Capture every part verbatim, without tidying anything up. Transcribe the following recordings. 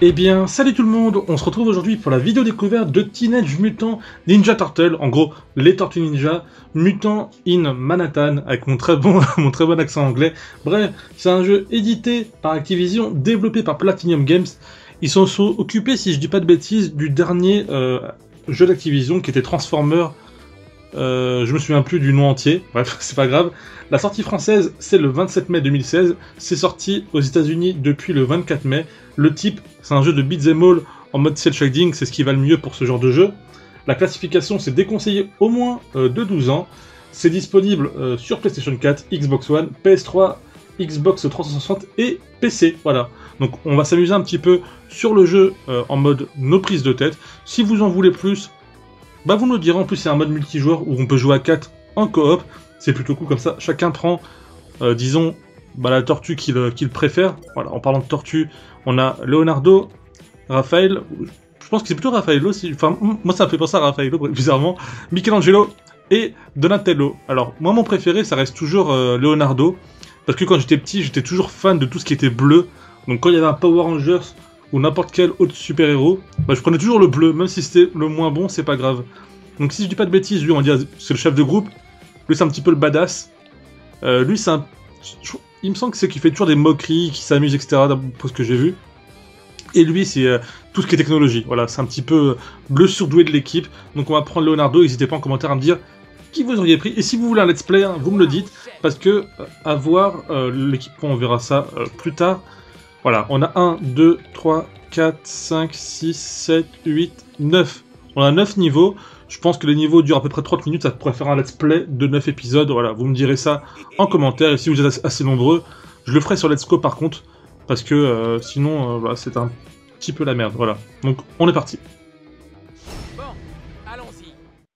Eh bien, salut tout le monde, on se retrouve aujourd'hui pour la vidéo découverte de Teenage Mutant Ninja Turtle, en gros, les Tortues Ninja, Mutant in Manhattan, avec mon très bon, mon très bon accent anglais. Bref, c'est un jeu édité par Activision, développé par Platinum Games. Ils s'en sont occupés, si je dis pas de bêtises, du dernier euh, jeu d'Activision qui était Transformer. Euh, je me souviens plus du nom entier, bref, c'est pas grave. La sortie française, c'est le vingt-sept mai deux mille seize. C'est sorti aux États-Unis depuis le vingt-quatre mai. Le type, c'est un jeu de beat'em all en mode cel shading, c'est ce qui va le mieux pour ce genre de jeu. La classification, c'est déconseillé au moins euh, de douze ans. C'est disponible euh, sur PlayStation quatre, Xbox One, P S trois, Xbox trois cent soixante et P C. Voilà. Donc on va s'amuser un petit peu sur le jeu euh, en mode no prise de tête. Si vous en voulez plus, bah vous nous le direz. En plus c'est un mode multijoueur où on peut jouer à quatre en coop. C'est plutôt cool comme ça. Chacun prend, euh, disons, bah, la tortue qu'il qu'il préfère. Voilà, en parlant de tortue, on a Leonardo, Raphaël. Je pense que c'est plutôt Raffaello. Si... Enfin, moi ça me fait penser à Raffaello, bizarrement. Michelangelo et Donatello. Alors, moi mon préféré, ça reste toujours euh, Leonardo. Parce que quand j'étais petit, j'étais toujours fan de tout ce qui était bleu. Donc quand il y avait un Power Rangers ou n'importe quel autre super-héros, bah, je prenais toujours le bleu, même si c'était le moins bon, c'est pas grave. Donc si je dis pas de bêtises, lui on va dire c'est le chef de groupe, lui c'est un petit peu le badass. Euh, lui c'est un... Il me semble que c'est qu'il fait toujours des moqueries, qui s'amuse, et cetera, pour ce que j'ai vu. Et lui c'est euh, tout ce qui est technologie, voilà, c'est un petit peu le surdoué de l'équipe. Donc on va prendre Leonardo, n'hésitez pas en commentaire à me dire qui vous auriez pris. Et si vous voulez un let's play, hein, vous me le dites, parce que euh, à voir euh, l'équipement, on verra ça euh, plus tard. Voilà, on a un, deux, trois, quatre, cinq, six, sept, huit, neuf. On a neuf niveaux. Je pense que les niveaux durent à peu près trente minutes. Ça pourrait faire un let's play de neuf épisodes. Voilà, vous me direz ça en commentaire. Et si vous êtes assez nombreux, je le ferai sur Let's Go par contre. Parce que euh, sinon, euh, bah, c'est un petit peu la merde. Voilà, donc on est parti. Bon, allons-y.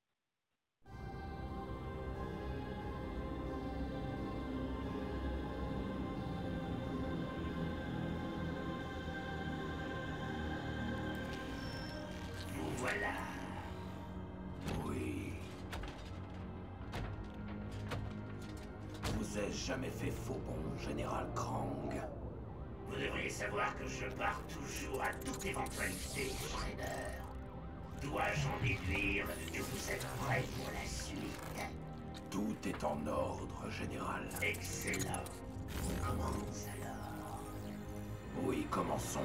Voilà. Oui. Vous ai-je jamais fait faux bon, Général Krang? Vous devriez savoir que je pars toujours à toute éventualité, Shredder. Dois-je en déduire que vous êtes prêts pour la suite? Tout est en ordre, Général. Excellent. On commence alors. Oui, commençons.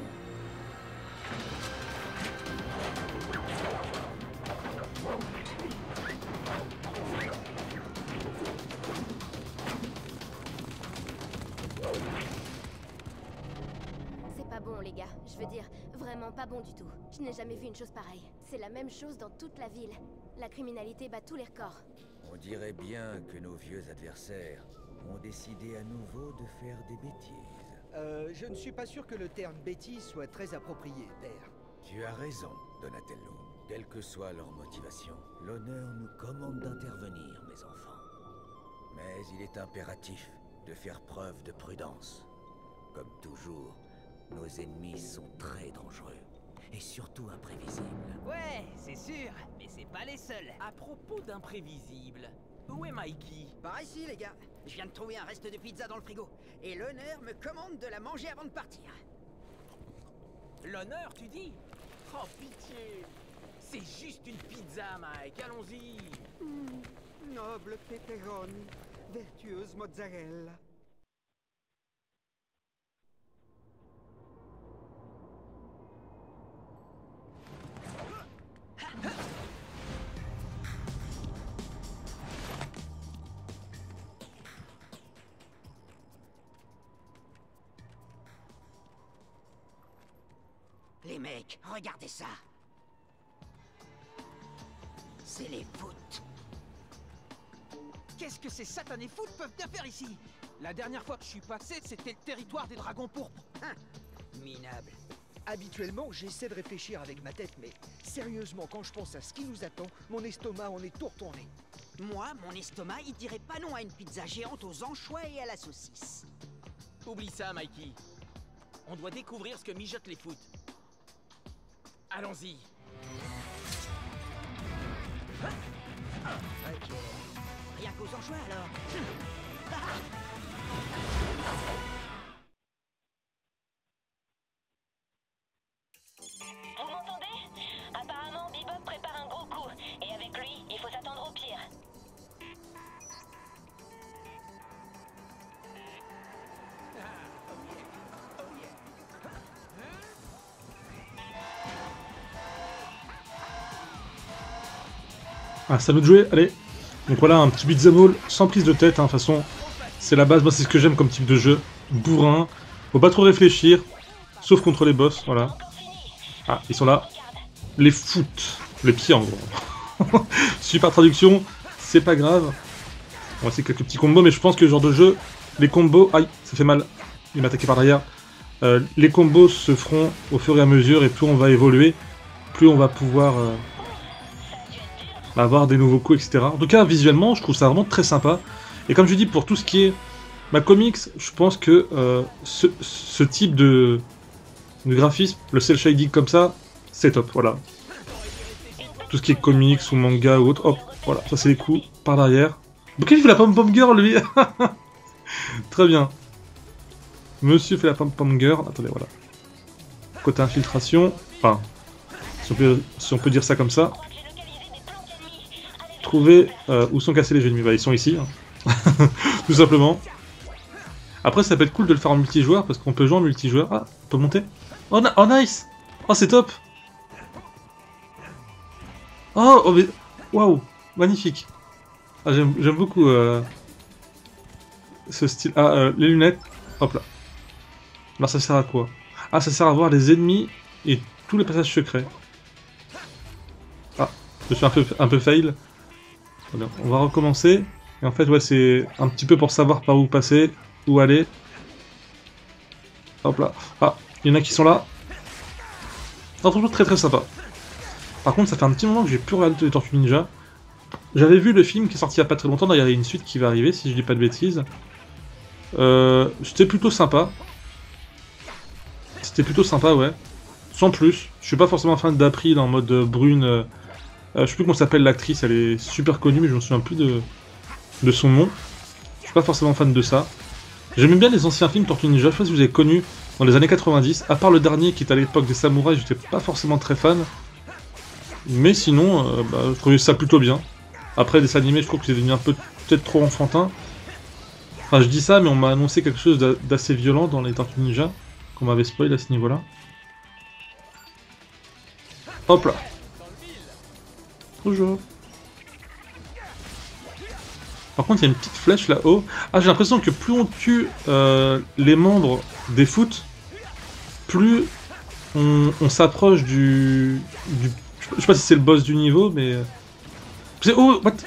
C'est pas bon les gars, je veux dire, vraiment pas bon du tout. Je n'ai jamais vu une chose pareille. C'est la même chose dans toute la ville. La criminalité bat tous les records. On dirait bien que nos vieux adversaires ont décidé à nouveau de faire des bêtises. Euh, je ne suis pas sûr que le terme bêtise soit très approprié, père. Tu as raison, Donatello. Quelle que soit leur motivation, l'honneur nous commande d'intervenir, mes enfants. Mais il est impératif de faire preuve de prudence. Comme toujours, nos ennemis sont très dangereux. Et surtout imprévisibles. Ouais, c'est sûr, mais c'est pas les seuls. À propos d'imprévisibles, où est Mikey? Par ici, les gars. Je viens de trouver un reste de pizza dans le frigo. Et l'honneur me commande de la manger avant de partir. L'honneur, tu dis? Oh, pitié. C'est juste une pizza, Mike, allons-y. Mmh, noble pepperoni, vertueuse mozzarella. Les mecs, regardez ça. C'est les foot. Qu'est-ce que ces satanés foot peuvent bien faire ici? La dernière fois que je suis passé, c'était le territoire des dragons pourpres. Hein, minable. Habituellement, j'essaie de réfléchir avec ma tête, mais sérieusement, quand je pense à ce qui nous attend, mon estomac en est tout retourné. Moi, mon estomac, il dirait pas non à une pizza géante aux anchois et à la saucisse. Oublie ça, Mikey. On doit découvrir ce que mijotent les foot. Allons-y. Rien qu'aux anchois, alors. Ah, ça nous de jouer, allez. Donc voilà, un petit beat'em all sans prise de tête, hein. De toute façon, c'est la base, moi c'est ce que j'aime comme type de jeu. Bourrin, faut pas trop réfléchir, sauf contre les boss, voilà. Ah, ils sont là. Les foot, les pieds en gros. Super traduction, c'est pas grave. On va essayer quelques petits combos, mais je pense que ce genre de jeu, les combos... Aïe, ça fait mal, il m'a attaqué par derrière. Euh, les combos se feront au fur et à mesure, et plus on va évoluer, plus on va pouvoir... Euh, avoir des nouveaux coups, et cetera. En tout cas, visuellement, je trouve ça vraiment très sympa. Et comme je dis, pour tout ce qui est ma comics, je pense que euh, ce, ce type de, de graphisme, le cel shading comme ça, c'est top, voilà. Tout ce qui est comics ou manga ou autre, hop, voilà, ça c'est les coups par derrière. Ok, il fait la pom-pom girl, lui. Très bien. Monsieur fait la pom-pom girl. Attendez, voilà. Côté infiltration, enfin, si on peut, si on peut dire ça comme ça. Trouver euh, où sont cassés les ennemis. Bah, ils sont ici, hein. Tout simplement. Après, ça peut être cool de le faire en multijoueur parce qu'on peut jouer en multijoueur. Ah, on peut monter. Oh, oh nice. Oh, c'est top. Oh, oh mais... Waouh, magnifique. Ah, j'aime beaucoup euh, ce style. Ah, euh, les lunettes. Hop là. Alors, ça sert à quoi? Ah, ça sert à voir les ennemis et tous les passages secrets. Ah, je suis un peu, un peu fail. On va recommencer. Et en fait, ouais, c'est un petit peu pour savoir par où passer, où aller. Hop là. Ah, il y en a qui sont là. Non, franchement, très très sympa. Par contre, ça fait un petit moment que j'ai plus regardé les Tortues Ninja. J'avais vu le film qui est sorti il y a pas très longtemps. D'ailleurs, il y a une suite qui va arriver, si je dis pas de bêtises. Euh, C'était plutôt sympa. C'était plutôt sympa, ouais. Sans plus. Je suis pas forcément fan d'April en mode brune. Euh, Euh, je sais plus comment s'appelle l'actrice, elle est super connue, mais je me souviens plus de, de son nom. Je suis pas forcément fan de ça. J'aimais bien les anciens films Tortues Ninja, je sais pas si vous avez connu dans les années quatre-vingt-dix, à part le dernier qui est à l'époque des samouraïs, j'étais pas forcément très fan. Mais sinon, euh, bah, je trouvais ça plutôt bien. Après, les animés, je trouve que c'est devenu un peu peut-être trop enfantin. Enfin, je dis ça, mais on m'a annoncé quelque chose d'assez violent dans les Tortues Ninja, qu'on m'avait spoil à ce niveau-là. Hop là. Bonjour. Par contre, il y a une petite flèche là-haut. Ah, j'ai l'impression que plus on tue euh, les membres des foot, plus on, on s'approche du, du... Je sais pas si c'est le boss du niveau, mais... Oh, what?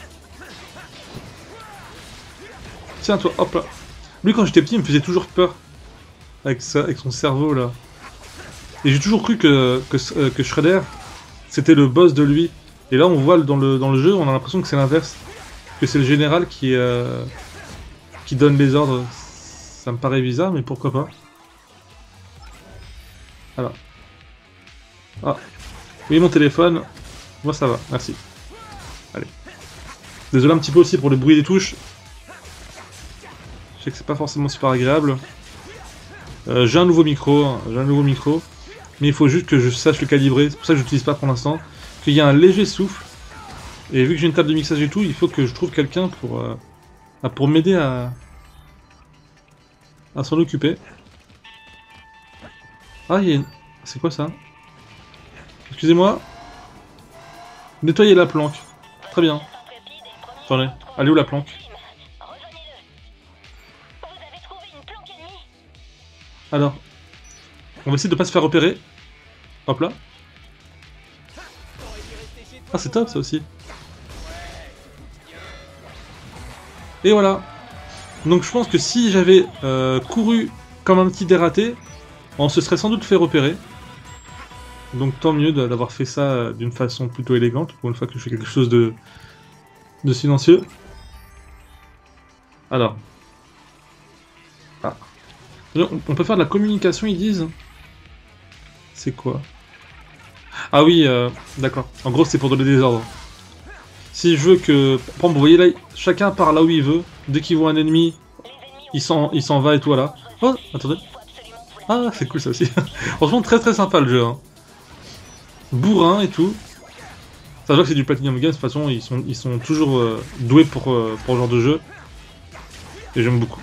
Tiens, toi, hop là. Lui, quand j'étais petit, il me faisait toujours peur. Avec, ça, avec son cerveau, là. Et j'ai toujours cru que, que, que Shredder, c'était le boss de lui. Et là, on voit dans le, dans le jeu, on a l'impression que c'est l'inverse. Que c'est le général qui, euh, qui donne les ordres. Ça me paraît bizarre, mais pourquoi pas. Alors. Ah. Oui, mon téléphone. Moi, ça va, merci. Allez. Désolé un petit peu aussi pour le bruit des touches. Je sais que c'est pas forcément super agréable. Euh, j'ai un nouveau micro, hein, j'ai un nouveau micro. Mais il faut juste que je sache le calibrer. C'est pour ça que je l'utilise pas pour l'instant. Il y a un léger souffle, et vu que j'ai une table de mixage et tout, il faut que je trouve quelqu'un pour, euh, pour m'aider à, à s'en occuper. Ah, il y a une... C'est quoi ça? Excusez-moi. Nettoyer la planque. Très bien. Attendez, allez où la planque? Alors, on va essayer de pas se faire repérer. Hop là. Ah, c'est top ça aussi. Et voilà. Donc je pense que si j'avais euh, couru comme un petit dératé, on se serait sans doute fait repérer. Donc tant mieux d'avoir fait ça d'une façon plutôt élégante, pour une fois que je fais quelque chose de, de silencieux. Alors. Ah. On peut faire de la communication, ils disent. C'est quoi? Ah oui, euh, d'accord. En gros, c'est pour donner des ordres. Si je veux que... Par exemple, vous voyez là, chacun part là où il veut. Dès qu'il voit un ennemi, il s'en il s'en va et tout, là. Oh, attendez. Ah, c'est cool ça aussi. Franchement, très très sympa le jeu. Hein. Bourrin et tout. Ça veut dire que c'est du Platinum Games, de toute façon, ils sont, ils sont toujours euh, doués pour, euh, pour ce genre de jeu. Et j'aime beaucoup.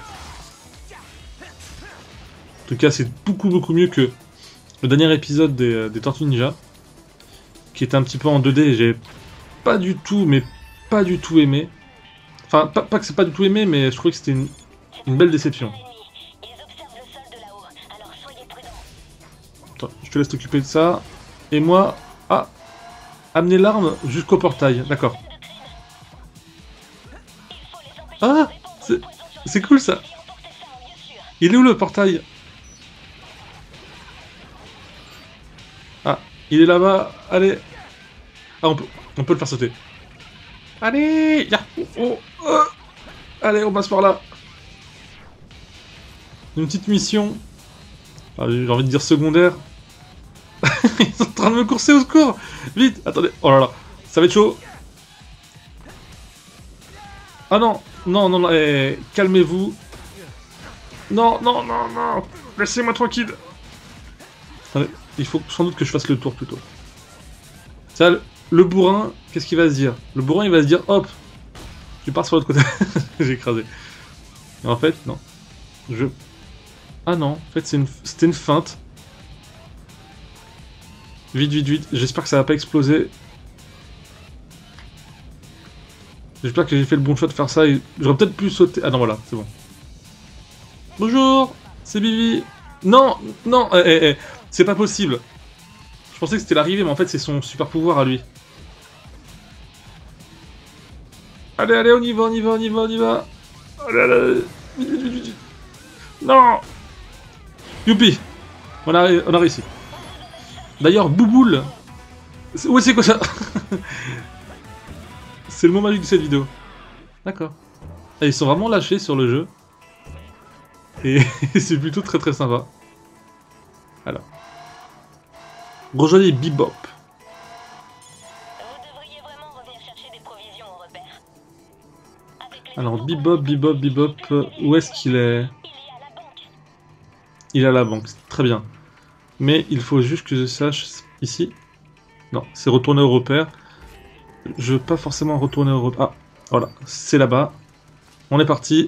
En tout cas, c'est beaucoup beaucoup mieux que le dernier épisode des, des Tortues Ninja. Qui était un petit peu en deux D, et j'ai pas du tout, mais pas du tout aimé. Enfin, pas, pas que c'est pas du tout aimé, mais je trouvais que c'était une, une belle déception. Attends, je te laisse t'occuper de ça. Et moi... Ah, amener l'arme jusqu'au portail, d'accord. Ah, c'est cool ça. Il est où le portail? Ah, il est là-bas, allez. Ah, on peut, on peut le faire sauter. Allez, ya, oh, oh. Allez, on passe par là. Une petite mission. Ah, j'ai envie de dire secondaire. Ils sont en train de me courser au secours. Vite, attendez. Oh là là, ça va être chaud. Ah non, non, non, non, eh, calmez-vous. Non, non, non, non. Laissez-moi tranquille. Attendez, il faut sans doute que je fasse le tour plutôt. Ça, le, le bourrin, qu'est-ce qu'il va se dire? Le bourrin, il va se dire, hop, tu pars sur l'autre côté. J'ai écrasé. Et en fait, non. Je... Ah non, en fait, c'était une, une feinte. Vite, vite, vite. J'espère que ça va pas exploser. J'espère que j'ai fait le bon choix de faire ça. Et... J'aurais peut-être pu sauter... Ah non, voilà, c'est bon. Bonjour, c'est Bibi. Non, non, eh, eh, eh, c'est pas possible. Je pensais que c'était l'arrivée, mais en fait, c'est son super pouvoir à lui. Allez, allez, on y va, on y va, on y va, on y va. Allez, allez. Vite, vite, vite, vite. Non. Youpi. On a, on a réussi. D'ailleurs, Bouboule. Ouais, c'est quoi ça? C'est le mot magique de cette vidéo. D'accord. Ah, ils sont vraiment lâchés sur le jeu. Et c'est plutôt très très sympa. Alors. Rejoignez Bebop. Alors, Bebop, Bebop, Bebop, où est-ce qu'il est? Il est à la banque, très bien. Mais il faut juste que je sache ici. Non, c'est retourner au repère. Je veux pas forcément retourner au repère. Ah, voilà, c'est là-bas. On est parti.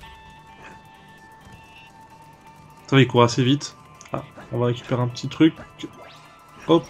Ça va, il court assez vite. Ah, on va récupérer un petit truc. Hop.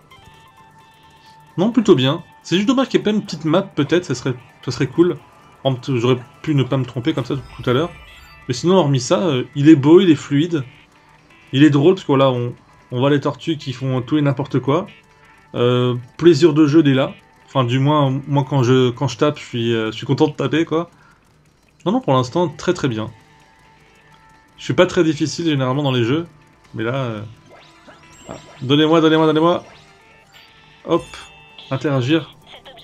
Non, plutôt bien. C'est juste dommage qu'il n'y ait pas une petite map, peut-être, ça serait, ça serait cool. J'aurais pu ne pas me tromper comme ça tout à l'heure. Mais sinon, hormis ça, euh, il est beau, il est fluide. Il est drôle, parce que voilà, on, on voit les tortues qui font tout et n'importe quoi. Euh, plaisir de jeu dès là. Enfin, du moins, moi, quand je, quand je tape, je suis, euh, je suis content de taper, quoi. Non, non, pour l'instant, très très bien. Je suis pas très difficile, généralement, dans les jeux. Mais là... Euh... Ah, donnez-moi, donnez-moi, donnez-moi. Hop. Interagir.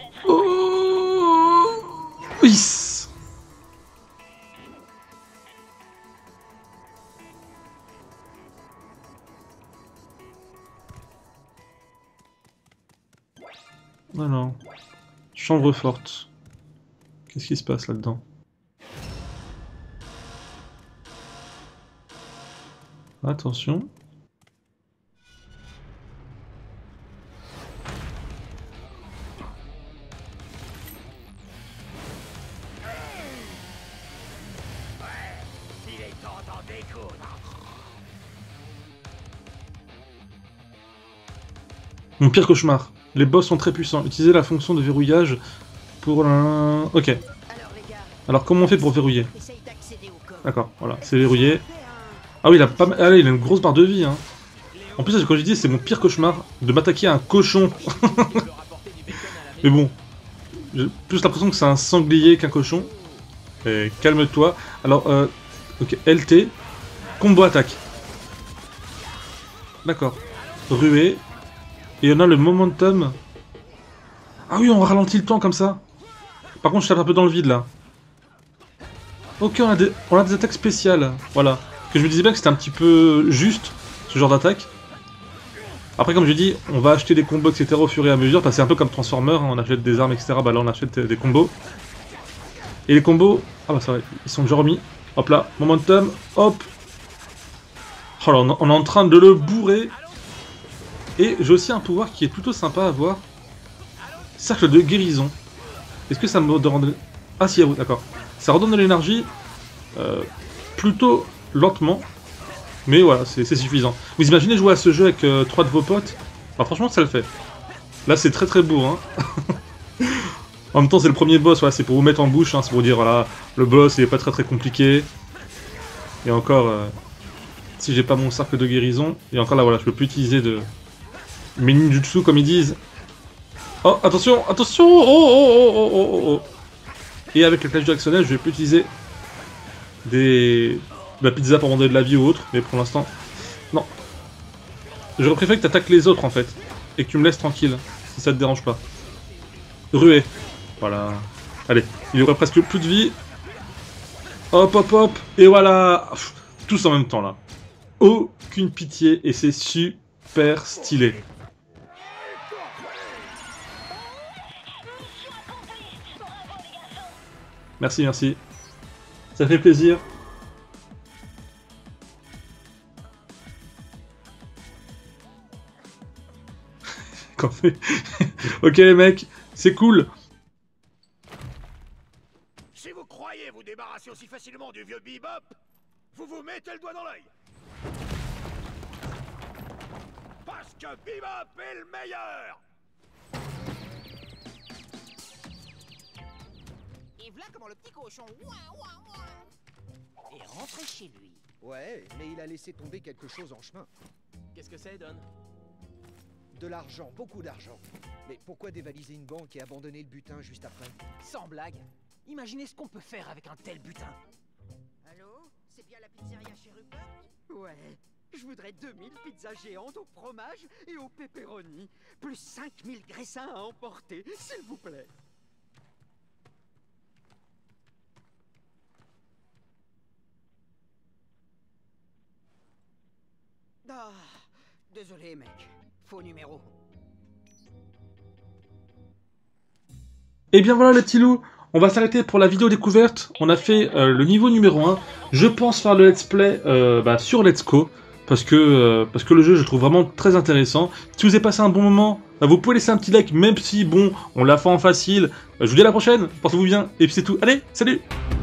Oh oui. Alors, chambre forte. Qu'est-ce qui se passe là-dedans? Attention. Il est temps d'en découdre. Mon pire cauchemar. Les boss sont très puissants. Utilisez la fonction de verrouillage pour un... Ok. Alors comment on fait pour verrouiller? D'accord, voilà, c'est verrouillé. Ah oui, il a pas... ah, là, il a une grosse barre de vie. Hein. En plus, comme je dis, c'est mon pire cauchemar de m'attaquer à un cochon. Mais bon, j'ai plus l'impression que c'est un sanglier qu'un cochon. Et calme-toi. Alors, euh... ok, L T. Combo attaque. D'accord. Ruée. Et on a le momentum. Ah oui, on ralentit le temps comme ça. Par contre, je tape un peu dans le vide là. Ok, on a des, on a des attaques spéciales. Voilà. Que je me disais bien que c'était un petit peu juste, ce genre d'attaque. Après, comme je dis, on va acheter des combos, et cetera au fur et à mesure. Parce que c'est un peu comme Transformer, hein, on achète des armes, et cetera. Bah là, on achète des combos. Et les combos... Ah bah ça va, ils sont déjà remis. Hop là, momentum, hop. Oh là, on est en train de le bourrer. Et j'ai aussi un pouvoir qui est plutôt sympa à voir. Cercle de guérison. Est-ce que ça me redonne... Ah si, d'accord. Ça redonne de l'énergie euh, plutôt lentement. Mais voilà, c'est suffisant. Vous imaginez jouer à ce jeu avec euh, trois de vos potes? Enfin, franchement, ça le fait. Là, c'est très très beau. Hein. En même temps, c'est le premier boss, voilà, c'est pour vous mettre en bouche, hein, c'est pour dire, voilà, le boss, il est pas très très compliqué. Et encore, euh, si j'ai pas mon cercle de guérison, et encore là, voilà, je peux plus utiliser de... mes ninjutsu, comme ils disent. Oh, attention, attention, oh, oh, oh, oh, oh, oh, oh. Et avec le clash directionnel, je vais plus utiliser des... de la pizza pour demander de la vie ou autre, mais pour l'instant, non. J'aurais préféré que t'attaques les autres, en fait, et que tu me laisses tranquille, si ça te dérange pas. Ruée. Voilà. Allez, il y aurait presque plus de vie. Hop, hop, hop. Et voilà. Tous en même temps, là. Aucune pitié. Et c'est super stylé. Merci, merci. Ça fait plaisir. Ok, les mecs. C'est cool. Si vous croyez vous débarrasser aussi facilement du vieux Bebop, vous vous mettez le doigt dans l'œil. Parce que Bebop est le meilleur. Et voilà comment le petit cochon ouin, ouin, ouin, est rentré chez lui. Ouais, mais il a laissé tomber quelque chose en chemin. Qu'est-ce que c'est, Don? De l'argent, beaucoup d'argent. Mais pourquoi dévaliser une banque et abandonner le butin juste après? Sans blague. Imaginez ce qu'on peut faire avec un tel butin. Allô? C'est bien la pizzeria chez Rupert? Ouais. Je voudrais deux mille pizzas géantes au fromage et au pepperoni. Plus cinq mille graissins à emporter, s'il vous plaît. Ah, désolé, mec. Faux numéro. Et bien voilà les petits loups, on va s'arrêter pour la vidéo découverte. On a fait euh, le niveau numéro un. Je pense faire le let's play euh, bah, sur Let's Go. Parce que, euh, parce que le jeu je le trouve vraiment très intéressant. Si vous avez passé un bon moment, bah, vous pouvez laisser un petit like. Même si bon, on l'a fait en facile. Euh, je vous dis à la prochaine, portez-vous bien. Et puis c'est tout. Allez, salut!